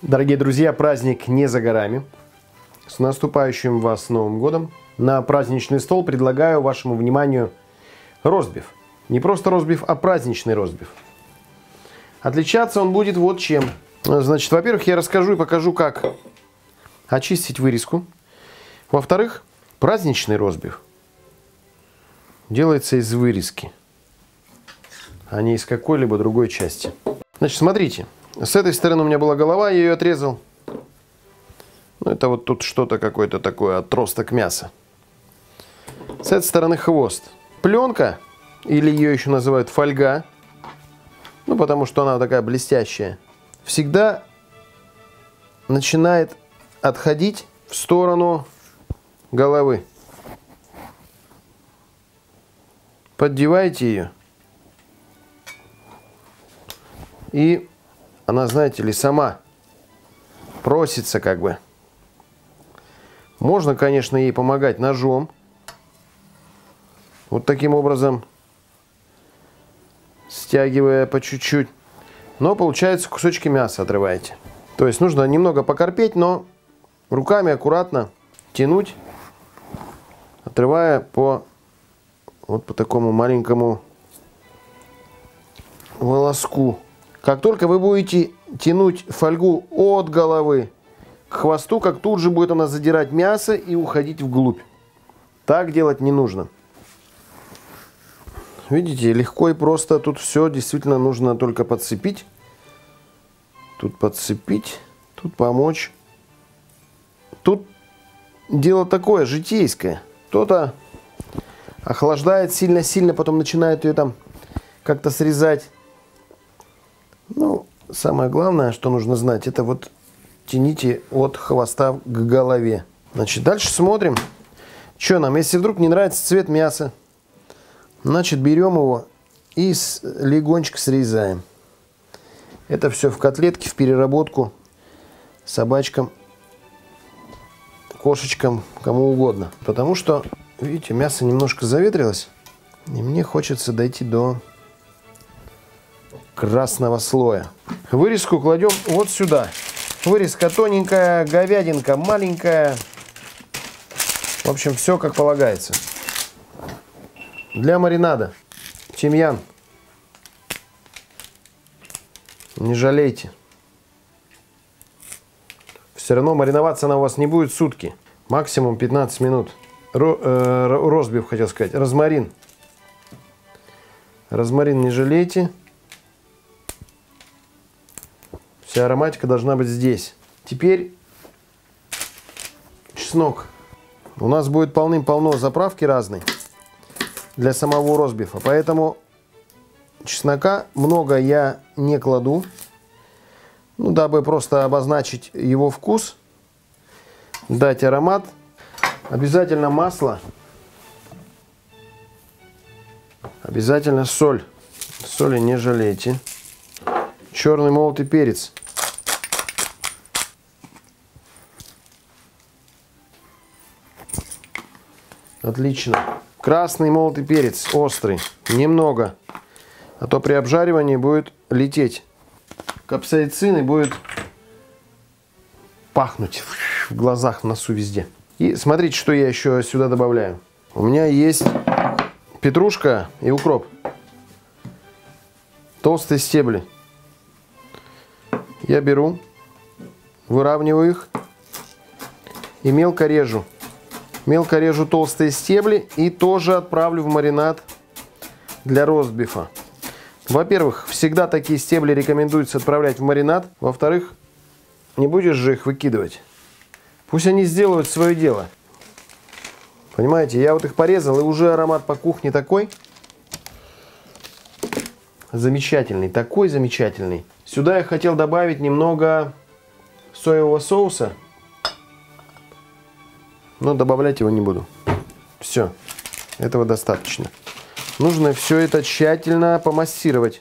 Дорогие друзья, праздник не за горами. С наступающим вас Новым годом! На праздничный стол предлагаю вашему вниманию ростбиф. Не просто ростбиф, а праздничный ростбиф. Отличаться он будет вот чем. Значит, во-первых, я расскажу и покажу, как очистить вырезку. Во-вторых, праздничный ростбиф делается из вырезки, а не из какой-либо другой части. Значит, смотрите. С этой стороны у меня была голова, я ее отрезал. Ну, это вот тут что-то какое-то такое, отросток мяса. С этой стороны хвост. Пленка, или ее еще называют фольга, ну, потому что она такая блестящая, всегда начинает отходить в сторону головы. Поддеваете ее. И она, знаете ли, сама просится как бы. Можно, конечно, ей помогать ножом. Вот таким образом, стягивая по чуть-чуть. Но получается, кусочки мяса отрываете. То есть нужно немного покорпеть, но руками аккуратно тянуть, отрывая вот по такому маленькому волоску. Как только вы будете тянуть фольгу от головы к хвосту, как тут же будет она задирать мясо и уходить вглубь. Так делать не нужно. Видите, легко и просто. Тут все действительно нужно только подцепить. Тут подцепить, тут помочь. Тут дело такое, житейское. Кто-то охлаждает сильно-сильно, потом начинает ее там как-то срезать. Ну, самое главное, что нужно знать, это вот тяните от хвоста к голове. Значит, дальше смотрим, что нам. Если вдруг не нравится цвет мяса, значит, берем его и легонечко срезаем. Это все в котлетки, в переработку собачкам, кошечкам, кому угодно. Потому что, видите, мясо немножко заветрилось, и мне хочется дойти до красного слоя. Вырезку кладем вот сюда. Вырезка тоненькая, говядинка маленькая. В общем, все как полагается. Для маринада тимьян. Не жалейте. Все равно мариноваться она у вас не будет сутки. Максимум 15 минут. Ростбиф хотел сказать. Розмарин. Розмарин не жалейте. Вся ароматика должна быть здесь. Теперь чеснок. У нас будет полным-полно заправки разной для самого ростбифа. Поэтому чеснока много я не кладу. Ну, дабы просто обозначить его вкус, дать аромат. Обязательно масло. Обязательно соль. Соли не жалейте. Черный молотый перец. Отлично. Красный молотый перец, острый, немного, а то при обжаривании будет лететь. Капсаицин и будет пахнуть в глазах, в носу, везде. И смотрите, что я еще сюда добавляю. У меня есть петрушка и укроп. Толстые стебли. Я беру, выравниваю их и мелко режу. Мелко режу толстые стебли и тоже отправлю в маринад для ростбифа. Во-первых, всегда такие стебли рекомендуется отправлять в маринад. Во-вторых, не будешь же их выкидывать. Пусть они сделают свое дело. Понимаете, я вот их порезал, и уже аромат по кухне такой замечательный, такой замечательный. Сюда я хотел добавить немного соевого соуса. Но добавлять его не буду. Все, этого достаточно. Нужно все это тщательно помассировать.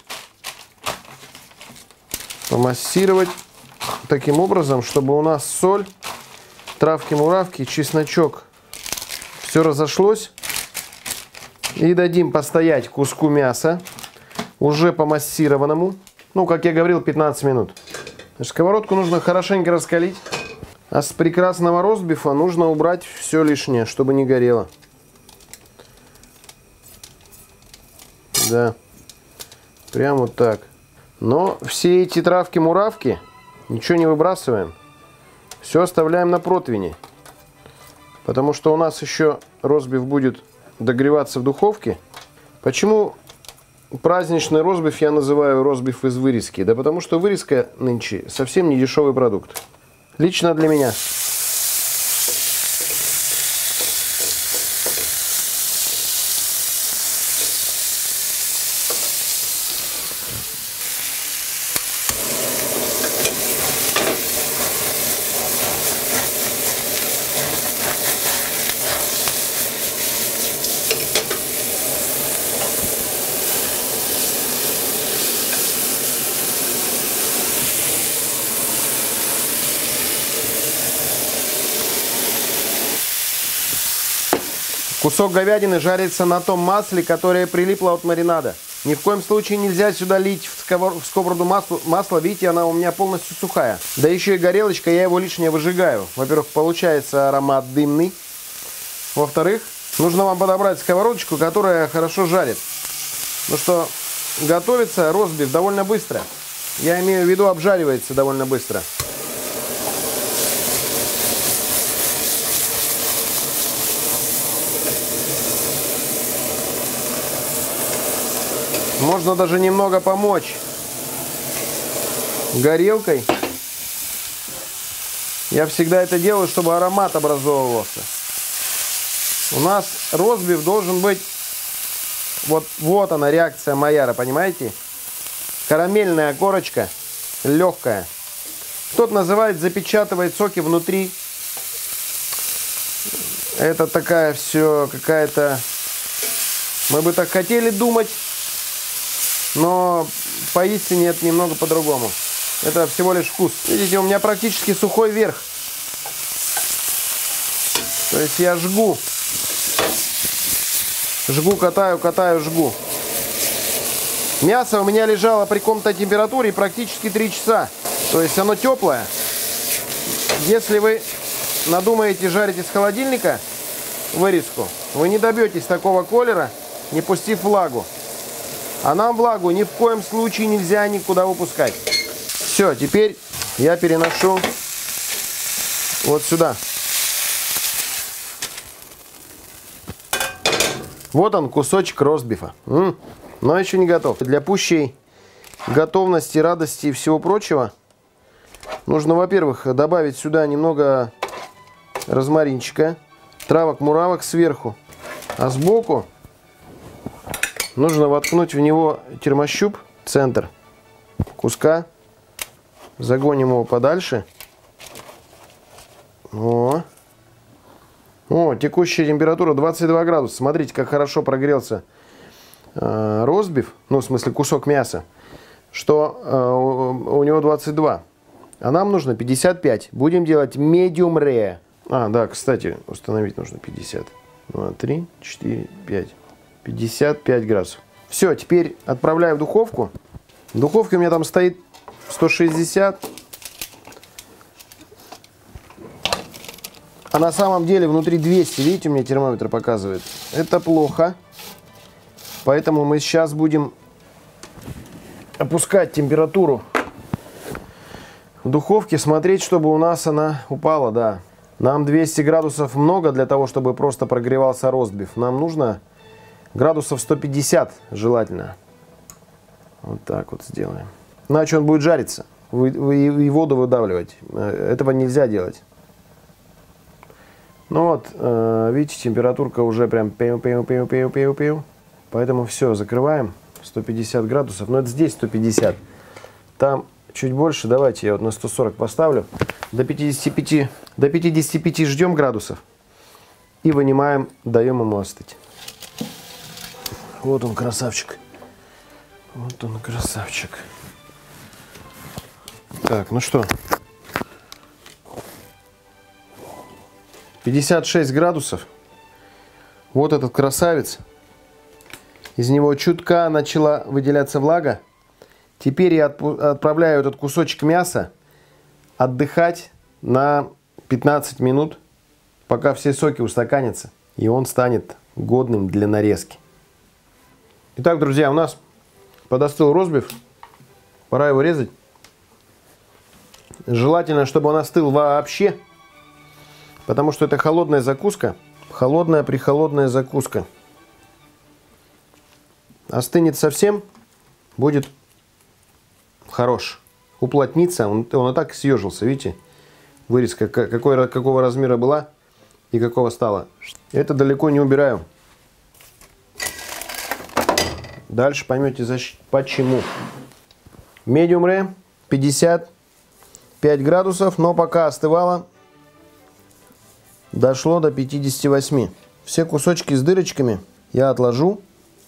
Помассировать таким образом, чтобы у нас соль, травки-муравки, чесночок, все разошлось. И дадим постоять куску мяса, уже помассированному. Ну, как я говорил, 15 минут. Сковородку нужно хорошенько раскалить. А с прекрасного ростбифа нужно убрать все лишнее, чтобы не горело. Да. Прям вот так. Но все эти травки-муравки ничего не выбрасываем. Все оставляем на противне. Потому что у нас еще ростбиф будет догреваться в духовке. Почему праздничный ростбиф я называю ростбиф из вырезки? Да потому что вырезка нынче совсем не дешевый продукт. Лично для меня. Кусок говядины жарится на том масле, которое прилипло от маринада. Ни в коем случае нельзя сюда лить в сковороду масло. Видите, она у меня полностью сухая. Да еще и горелочка, я его лишнее выжигаю. Во-первых, получается аромат дымный. Во-вторых, нужно вам подобрать сковородочку, которая хорошо жарит. Ну что, готовится ростбиф довольно быстро. Я имею в виду, обжаривается довольно быстро. Можно даже немного помочь горелкой. Я всегда это делаю, чтобы аромат образовывался. У нас ростбиф должен быть... Вот она, реакция Майяра, понимаете? Карамельная корочка, легкая. Кто-то называет, запечатывает соки внутри. Это такая все какая-то... Мы бы так хотели думать. Но поистине это немного по-другому. Это всего лишь вкус. Видите, у меня практически сухой верх. То есть я жгу. Жгу, катаю, катаю, жгу. Мясо у меня лежало при комнатной температуре практически 3 часа. То есть оно теплое. Если вы надумаете жарить из холодильника вырезку, вы не добьетесь такого колера, не пустив влагу. А нам влагу ни в коем случае нельзя никуда выпускать. Все, теперь я переношу вот сюда. Вот он, кусочек ростбифа. Но еще не готов. Для пущей готовности, радости и всего прочего нужно, во-первых, добавить сюда немного розмаринчика, травок-муравок сверху, а сбоку нужно воткнуть в него термощуп, центр куска. Загоним его подальше. О, текущая температура 22 градуса. Смотрите, как хорошо прогрелся ростбиф. Ну, в смысле, кусок мяса. Что у него 22. А нам нужно 55. Будем делать medium rare. Да, кстати, установить нужно 50. 2, 3, 4, 5. 55 градусов. Все, теперь отправляю в духовку. В духовке у меня там стоит 160. А на самом деле внутри 200. Видите, у меня термометр показывает. Это плохо. Поэтому мы сейчас будем опускать температуру в духовке. Смотреть, чтобы у нас она упала. Да. Нам 200 градусов много для того, чтобы просто прогревался ростбиф. Нам нужно... Градусов 150 желательно. Вот так вот сделаем. Иначе он будет жариться. И воду выдавливать. Этого нельзя делать. Ну вот, видите, температурка уже прям пиу. Поэтому все, закрываем. 150 градусов. Но это здесь 150. Там чуть больше. Давайте я вот на 140 поставлю. До 55 ждем градусов. И вынимаем, даем ему остыть. Вот он, красавчик. Вот он, красавчик. Так, ну что. 56 градусов. Вот этот красавец. Из него чутка начала выделяться влага. Теперь я отправляю этот кусочек мяса отдыхать на 15 минут, пока все соки устаканятся, и он станет годным для нарезки. Итак, друзья, у нас подостыл ростбиф. Пора его резать. Желательно, чтобы он остыл вообще, потому что это холодная закуска. Холодная прихолодная закуска. Остынет совсем, будет хорош. Уплотнится, он и так съежился, видите? Вырезка какого размера была и какого стала. Это далеко не убираю. Дальше поймете почему. Medium rare, 55 градусов, но пока остывало, дошло до 58. Все кусочки с дырочками я отложу,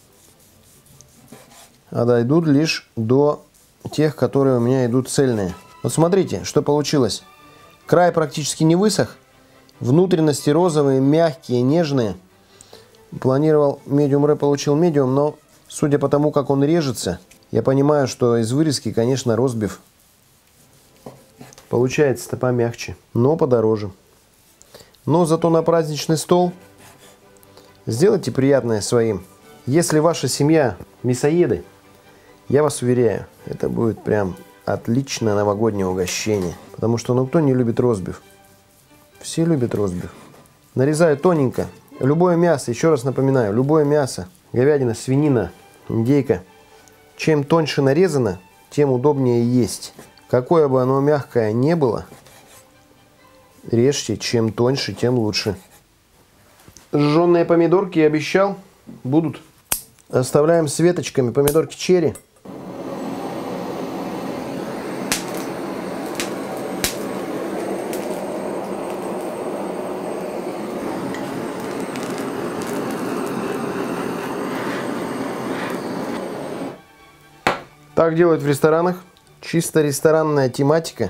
а дойдут лишь до тех, которые у меня идут цельные. Вот смотрите, что получилось. Край практически не высох, внутренности розовые, мягкие, нежные. Планировал medium rare, получил medium, но судя по тому, как он режется, я понимаю, что из вырезки, конечно, ростбиф получается-то помягче, но подороже. Но зато на праздничный стол сделайте приятное своим. Если ваша семья мясоеды, я вас уверяю, это будет прям отличное новогоднее угощение. Потому что ну кто не любит ростбиф? Все любят ростбиф. Нарезаю тоненько. Любое мясо, еще раз напоминаю, любое мясо, говядина, свинина, индейка, чем тоньше нарезано, тем удобнее есть. Какое бы оно мягкое не было, режьте, чем тоньше, тем лучше. Жженые помидорки, я обещал, будут. Оставляем с веточками помидорки черри. Так делают в ресторанах. Чисто ресторанная тематика.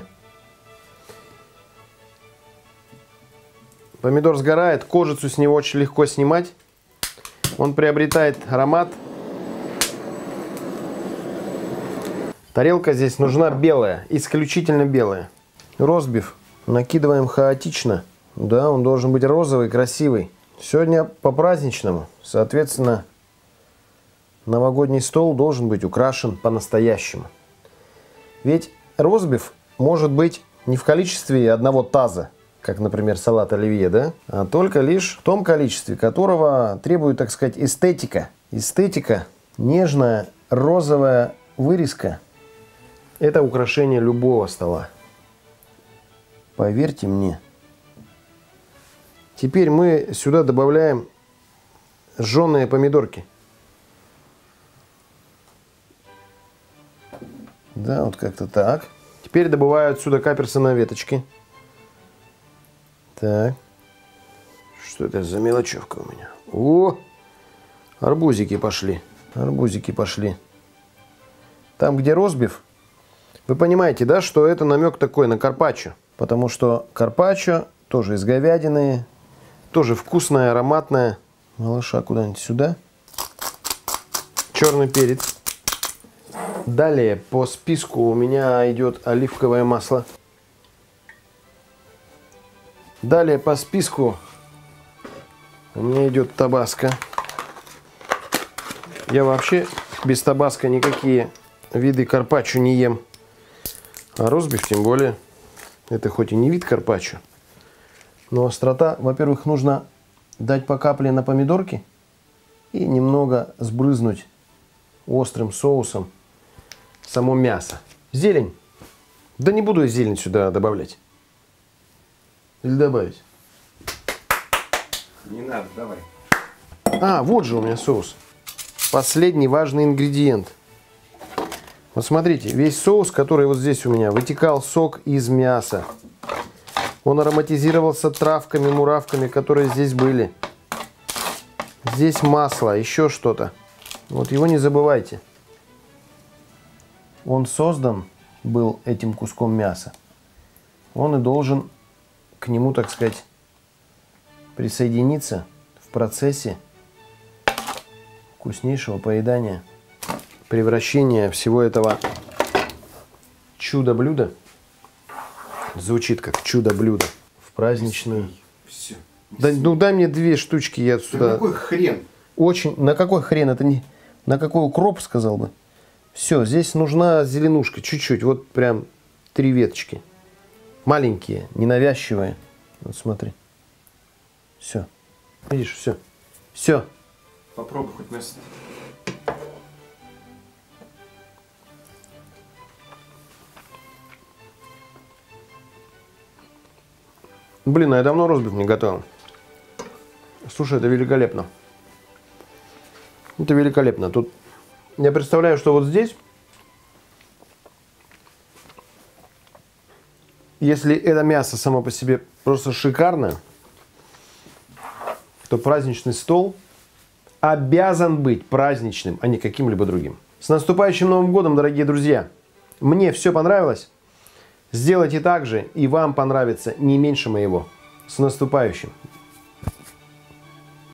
Помидор сгорает, кожицу с него очень легко снимать. Он приобретает аромат. Тарелка здесь нужна белая, исключительно белая. Ростбиф накидываем хаотично. Да, он должен быть розовый, красивый. Сегодня по-праздничному, соответственно, новогодний стол должен быть украшен по-настоящему. Ведь ростбиф может быть не в количестве одного таза, как, например, салат оливье, да? А только лишь в том количестве, которого требует, так сказать, эстетика. Эстетика, нежная розовая вырезка – это украшение любого стола. Поверьте мне. Теперь мы сюда добавляем жженые помидорки. Да, вот как-то так. Теперь добавляю отсюда каперсы на веточки. Так. Что это за мелочевка у меня? О! Арбузики пошли. Арбузики пошли. Там, где ростбиф, вы понимаете, да, что это намек такой на карпаччо. Потому что карпаччо тоже из говядины, тоже вкусное, ароматное. Малыша куда-нибудь сюда. Черный перец. Далее по списку у меня идет оливковое масло. Далее по списку у меня идет табаско. Я вообще без табаско никакие виды карпаччо не ем. А ростбиф тем более. Это хоть и не вид карпаччо, но острота, во-первых, нужно дать по капле на помидорки и немного сбрызнуть острым соусом само мясо. Зелень. Да не буду я зелень сюда добавлять. Или добавить? Не надо, давай. А, вот же у меня соус. Последний важный ингредиент. Вот смотрите, весь соус, который вот здесь у меня, вытекал сок из мяса. Он ароматизировался травками, муравками, которые здесь были. Здесь масло, еще что-то. Вот его не забывайте. Он создан был этим куском мяса. Он и должен к нему, так сказать, присоединиться в процессе вкуснейшего поедания, превращения всего этого чудо-блюда Звучит как чудо-блюдо. В праздничную. Все. Да, ну дай мне 2 штучки, я сюда. На какой хрен? Очень. На какой хрен? Это не. На какой укроп, сказал бы. Все, здесь нужна зеленушка. Чуть-чуть. Вот прям 3 веточки. Маленькие, ненавязчивые. Вот смотри. Все. Видишь, все. Все. Попробуй хоть мясо. Блин, а я давно ростбиф не готовил. Слушай, это великолепно. Это великолепно. Тут я представляю, что вот здесь, если это мясо само по себе просто шикарное, то праздничный стол обязан быть праздничным, а не каким-либо другим. С наступающим Новым годом, дорогие друзья! Мне все понравилось. Сделайте так же, и вам понравится не меньше моего. С наступающим!